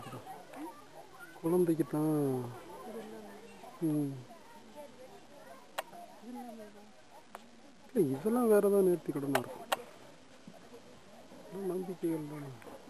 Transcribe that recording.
குழந்தைக்கு தான் குழந்தைக்கு தான். இல்லை இதெல்லாம் வேறு ஏதாவது நேர்த்தி கடனாக இருக்கும். நம்பிக்கைகள் தானே.